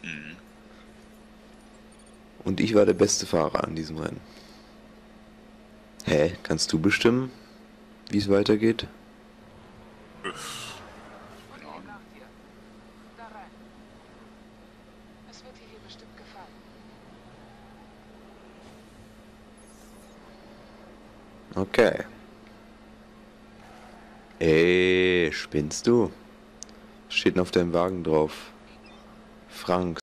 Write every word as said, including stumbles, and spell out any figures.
Mhm. Und ich war der beste Fahrer an diesem Rennen. Hä? Kannst du bestimmen, wie es weitergeht? Uff, Und keine hier Ahnung. nach dir. Da rein. Es wird dir hier bestimmt gefallen. Okay. Ey, spinnst du? Was steht denn auf deinem Wagen drauf? Frank.